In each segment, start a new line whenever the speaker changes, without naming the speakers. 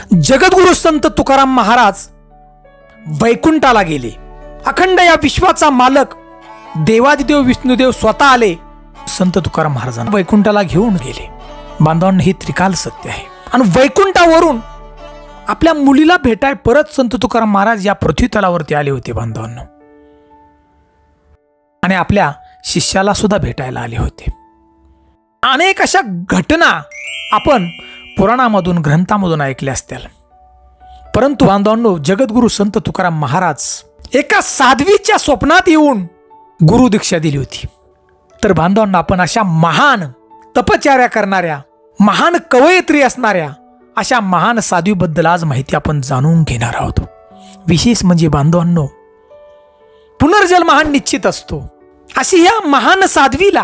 जगद्गुरु संत तुकाराम महाराज वैकुंठाला गेले। अखंड या विश्वाचा मालक देवादिदेव विष्णुदेव स्वतः आले, संत तुकाराम महाराजांना वैकुंठाला घेऊन गेले। बांधवांनो, हे त्रिकाल सत्य आहे। आणि वैकुंठावरून आपल्या मुलीला भेटाय परत संत तुकाराम महाराज या पृथ्वी तलावरती आले होते बांधवांनो, आणि आपल्या शिष्याला सुद्धा भेटायला आले होते। अनेक अशा घटना आपण पुराणामधून ग्रंथामधून ऐकल्या असतील, परंतु बांधवांनो, जगद्गुरु संत तुकाराम महाराज एका साध्वीच्या स्वप्नात येऊन गुरु दीक्षा दिली होती। तर बांधवांनो, आपण अशा महान तपश्चर्या करणाऱ्या, महान कवयित्री असणाऱ्या अशा महान साध्वीबद्दल आज माहिती आपण जाणून घेणार आहोत। विशेष म्हणजे बांधवांनो, पुनर्जन्म हा निश्चित असतो। अशी या महान साध्वीला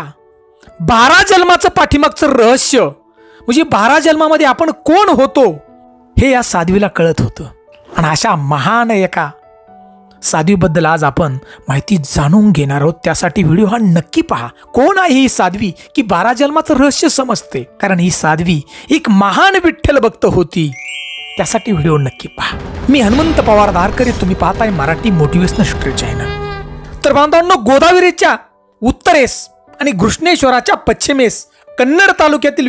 12 जन्माचं पाठीमागचं रहस्य, म्हणजे 12 जन्मामध्ये आपण कोण होतो हे या साध्वीला कळत होतं। आणि अशा महान एका साध्वीबद्दल आज आपण माहिती जाणून घेणार आहोत। त्यासाठी व्हिडिओ हा नक्की पहा। कोण आहे ही साध्वी की 12 जन्माचं रहस्य समजते? कारण ही साध्वी एक महान विठ्ठल भक्त होती। त्यासाठी व्हिडिओ नक्की पहा। मी हनुमंत पवार धारकरी, तुम्ही पाहताय मराठी मोटिवेशनल स्टोरी चॅनल। तर बांधवांनो, गोदावरीच्या उत्तरेस आणि घृष्णेश्वराच्या पश्चिमेस कन्नड तालुक्यातील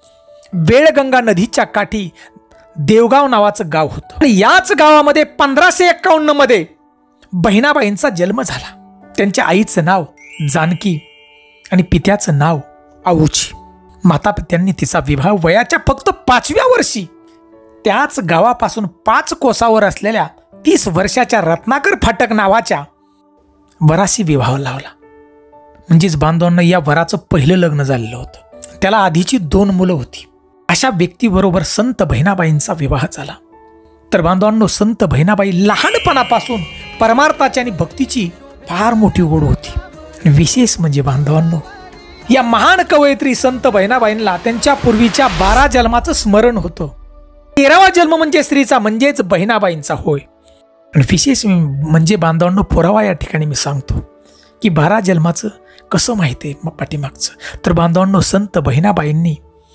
वेळगंगा नदीच्या काठी देवगाव नावाचं गाव होतं। आणि याच गावामध्ये 1551 मध्ये बहिणाबाईंचा जन्म झाला। त्यांच्या आईचं नाव जानकी आणि पित्याचं नाव आऊची। माता पित्यांनी तिचा विवाह वयाच्या फक्त 5व्या वर्षी त्याच गावापासून 5 कोसावर असलेल्या 30 वर्षाच्या रत्नाकर फाटक नावाच्या वराशी विवाह लावला। म्हणजेच बांधवांना या वराचं पहिलं लग्न झालेलं होतं। त्याला आधीची 2 मुलं होती। अशा व्यक्तीबरोबर संत बहिणाबाईंचा विवाह झाला। तर बांधवांनो, संत बहिणाबाई लहानपणापासून परमार्थाची आणि भक्तीची फार मोठी ओढ होती। विशेष म्हणजे बांधवांनो, या महान कवयित्री संत बहिणाबाईंना त्यांच्या पूर्वीच्या 12 जन्माचं स्मरण होतं। 13वा जन्म म्हणजे स्त्रीचा, म्हणजेच बहिणाबाईंचा होय। आणि विशेष म्हणजे बांधवांनो, पुरावा या ठिकाणी मी सांगतो की 12 जन्माचं कसं माहिती आहे पाठीमागचं। तर बांधवांनो, संत बहिणाबाईंनी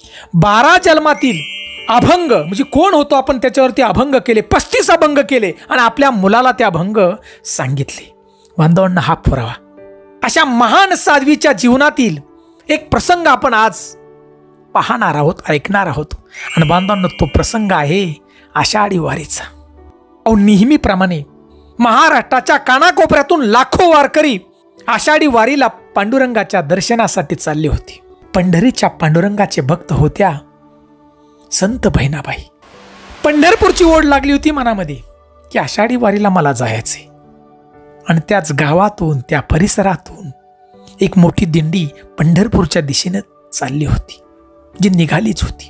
12 जन्मातील अभंग, म्हणजे कोण होतो आपण त्याच्यावरती अभंग केले, 35 अभंग केले आणि आपल्या मुलाला ते अभंग सांगितले। बांधवांना, हा पुरावा अशा महान साध्वीच्या जीवनातील एक प्रसंग आपण आज पाहणार आहोत, ऐकणार आहोत। आणि बांधवांना, तो प्रसंग आहे आषाढी वारीचा। नेहमीप्रमाणे महाराष्ट्राच्या कानाकोपऱ्यातून लाखो वारकरी आषाढी वारीला पांडुरंगाच्या दर्शनासाठी चालले होते। पंढरीच्या पांडुरंगाचे भक्त होत्या संत बहिणाबाई। पंढरपूरची ओढ लागली होती मनामध्ये की आषाढी वारीला मला जायचे। आणि त्याच गावातून, त्या परिसरातून एक मोठी दिंडी पंढरपूरच्या दिशेने चालली होती, जी निघालीच होती।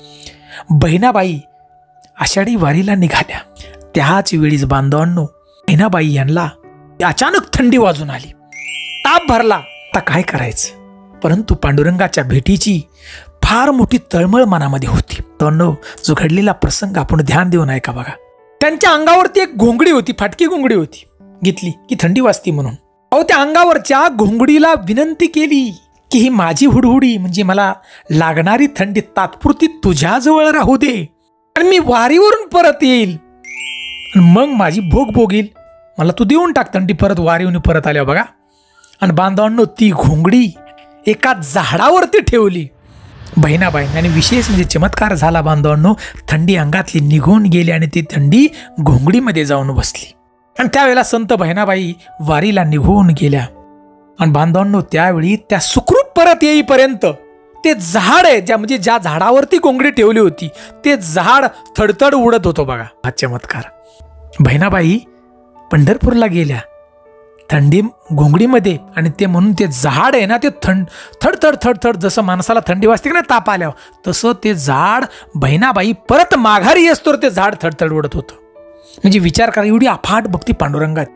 बहिणाबाई आषाढी वारीला निघाल्या। त्याच वेळीच बांधवांनो, बहिणाबाई यांना अचानक थंडी वाजून आली, ताप भरला। आता काय करायचं? परंतु पांडुरंगाच्या भेटीची फार मोठी तळमळ मनामध्ये होती। दोनो, जो घडलेला प्रसंग आपण ध्यान देऊन ऐका बघा। त्यांच्या अंगावरती एक घोंगडी होती, फाटकी घोंगडी होती, घेतली की थंडी वाजती म्हणून। त्या अंगावरच्या घोंगडीला विनंती केली की ही माझी हुडहुडी, म्हणजे मला लागणारी थंडी तात्पुरती तुझ्याजवळ राहू दे, आणि मी वारीवरून परत येईल आणि मग माझी भोग भोगील, मला तू देऊन टाक थंडी परत वारीवरून परत आल्या बघा। आणि बांधवांनो, ती घोंगडी एका झाडावरती ठेवली बहिणाबाईंनी। आणि विशेष म्हणजे चमत्कार झाला बांधवांनो, थंडी अंगातली निघून गेली आणि ती थंडी घोंगडीमध्ये जाऊन बसली। आणि त्यावेळेला संत बहिणाबाई वारीला निघून गेल्या। आणि बांधवांनो, त्यावेळी त्या सुखरूप परत येईपर्यंत ते झाड आहे, म्हणजे ज्या झाडावरती घोंगडी ठेवली होती, ते झाड थडथड उडत होतं बघा। हा चमत्कार। बहिणाबाई पंढरपूरला गेल्या थंडी घोंगडीमध्ये, आणि ते म्हणून ते झाड आहे ना, ते थडथड थडथड, जसं माणसाला थंडी वाजते की ना ताप आल्यावर, तसं ते झाड बहिणाबाई परत माघारी येस्तोवर ते झाड थडथड उडत होतं। म्हणजे विचार करा, एवढी अफाट भक्ती पांडुरंगात।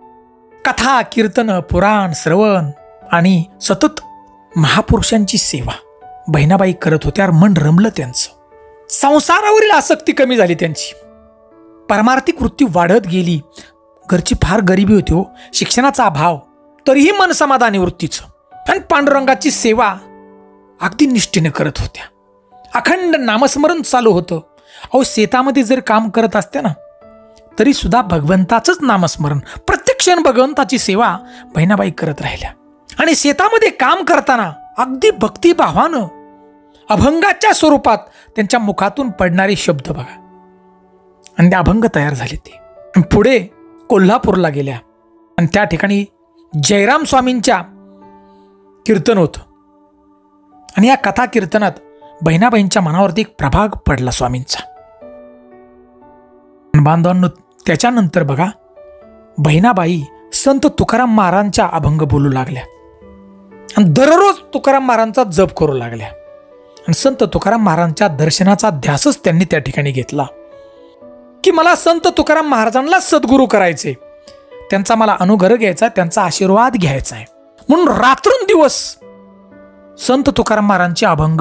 कथा, कीर्तन, पुराण श्रवण आणि सतत महापुरुषांची सेवा बहिणाबाई करत होत्या। मन रमलं त्यांचं। संसारावरील आसक्ती कमी झाली त्यांची, परमार्थिक वृत्ती वाढत गेली। घरची फार गरिबी होती हो, शिक्षणाचा अभाव, तरीही मन समाधानी वृत्तीचं। आणि पांडुरंगाची सेवा अगदी निष्ठेने करत होत्या। अखंड नामस्मरण चालू होतं। अहो शेतामध्ये जर काम करत असते ना तरी सुद्धा भगवंताचंच नामस्मरण, प्रत्येक क्षण भगवंताची सेवा बहिणाबाई करत राहिल्या. आणि शेतामध्ये काम करताना अगदी भक्तिभावानं अभंगाच्या स्वरूपात त्यांच्या मुखातून पडणारे शब्द बघा, आणि ते अभंग तयार झाले. ते पुढे कोल्हापूरला गेल्या आणि त्या ठिकाणी जयराम स्वामींच्या कीर्तन होतं. आणि या कथा कीर्तनात बहिणाबाईंच्या मनावरती एक प्रभाग पडला स्वामींचा. बांधवांनो, त्याच्यानंतर बघा बहिणाबाई संत तुकाराम महाराजांच्या अभंग बोलू लागल्या आणि दररोज तुकाराम महाराजांचा जप करू लागल्या. आणि संत तुकाराम महाराजांच्या दर्शनाचा ध्यासच त्यांनी त्या ठिकाणी घेतला की मला संत तुकाराम महाराजांना सद्गुरू करायचे, त्यांचा मला अनुग्रह घ्यायचा, त्यांचा आशीर्वाद घ्यायचा आहे. म्हणून रात्रंदिवस संत तुकाराम महाराजांचे अभंग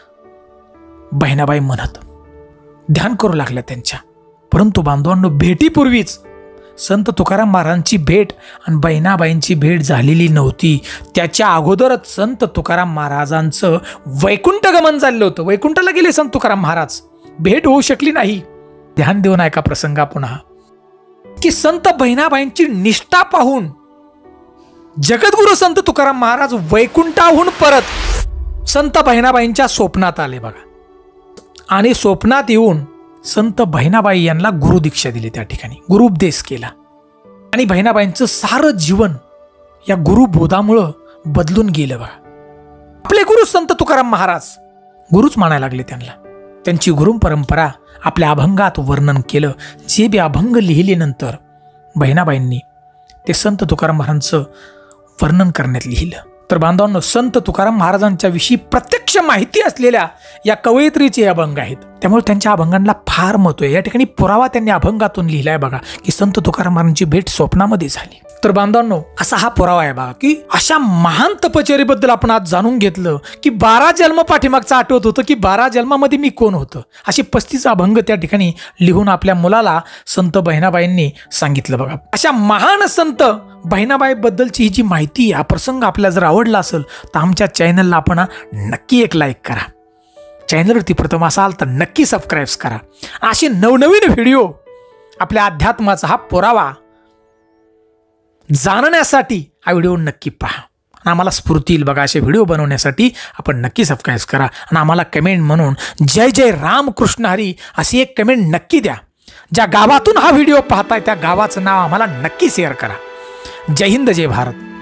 बहिणाबाई म्हणत ध्यान करू लागल्या त्यांच्या. परंतु बांधवांनो, भेटीपूर्वीच संत तुकाराम महाराजांची भेट आणि बहिणाबाईंची भेट झालेली नव्हती. त्याच्या अगोदरच संत तुकाराम महाराजांचं वैकुंठ गमन झालेलं होतं. वैकुंठाला गेले संत तुकाराम महाराज, भेट होऊ शकली नाही. ध्यान देऊन ऐका प्रसंगा पुन्हा, की संत बहिणाबाईंची निष्ठा पाहून जगद्गुरु संत तुकाराम महाराज वैकुंठाहून परत संत बहिणाबाईंच्या स्वप्नात आले बघा. आणि स्वप्नात येऊन संत बहिणाबाई यांना गुरु दीक्षा दिली, त्या ठिकाणी गुरुपदेश केला. आणि बहिणाबाईंचं सारं जीवन या गुरुबोधामुळं बदलून गेलं बघा. आपले गुरु संत तुकाराम महाराज गुरुच मानायला लागले त्यांना. त्यांची गुरु परंपरा आपल्या अभंगात वर्णन केलं. जे बी अभंग लिहिले नंतर बहिणाबाईंनी ते संत तुकाराम महाराजांचं वर्णन करण्यात लिहिलं. तर बांधवांनो, संत तुकाराम महाराजांच्या विषयी प्रत्यक्ष माहिती असलेल्या या कवयित्रीचे अभंग आहेत. त्यामुळे त्यांच्या अभंगांना फार महत्व आहे. या ठिकाणी पुरावा त्यांनी अभंगातून लिहिलाय बघा की संत तुकाराम महाराजांची भेट स्वप्नामध्ये झाली. तर बांधवांनो, असा हा पुरावा आहे बघा की अशा महान तपश्चर्येबद्दल आपण आज जाणून घेतलं की 12 जन्म पाठीमागचा आठवत होतं की 12 जन्मामध्ये मी कोण होतं. असे 35 अभंग त्या ठिकाणी लिहून आपल्या मुलाला संत बहिणाबाईंनी सांगितलं बघा. अशा महान संत बहिणाबाई बद्दलची ही जी माहिती, हा प्रसंग आपल्याला जर आवडला असेल तर आमच्या चॅनलला आपण नक्की एक लाईक करा. चॅनलवरती प्रथम असाल तर नक्की सबस्क्राईब करा. असे नवनवीन व्हिडिओ आपल्या अध्यात्माचा हा पुरावा जाणण्यासाठी हा व्हिडिओ नक्की पहा. आणि आम्हाला स्फूर्ती येईल बघा असे व्हिडिओ बनवण्यासाठी. आपण नक्की सबस्क्राईब करा आणि आम्हाला कमेंट म्हणून जय जय रामकृष्ण हरी अशी एक कमेंट नक्की द्या. ज्या गावातून हा व्हिडिओ पाहताय त्या गावाचं नाव आम्हाला नक्की शेअर करा. जय हिंद, जय भारत.